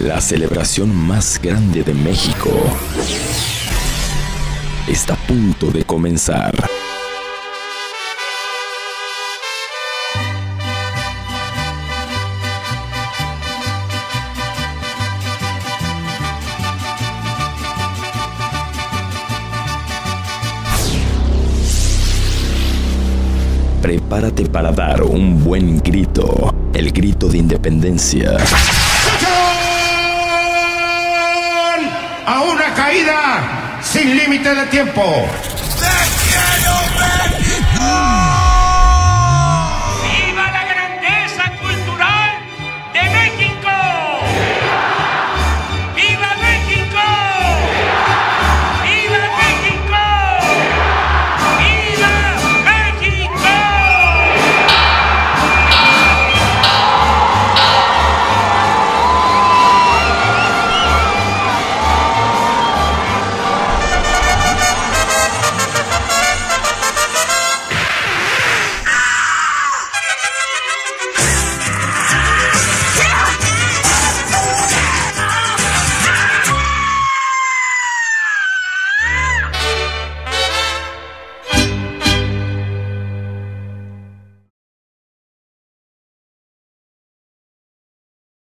La celebración más grande de México está a punto de comenzar. Prepárate para dar un buen grito, el grito de independencia. ¡A una caída sin límite de tiempo! ¡Te quiero!